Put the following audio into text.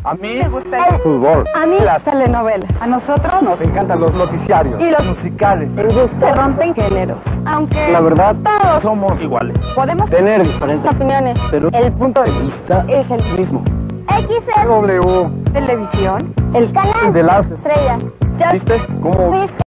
A mí me gusta el fútbol. A mí las telenovelas. A nosotros Nos encantan los noticiarios. Y los musicales. el gusto se rompen géneros. Aunque La verdad, todos somos iguales. podemos Tener diferentes opiniones, pero el punto de vista es es el mismo. XL W. Televisión, el canal De las estrellas. ¿Viste? ¿Cómo? ¿Viste?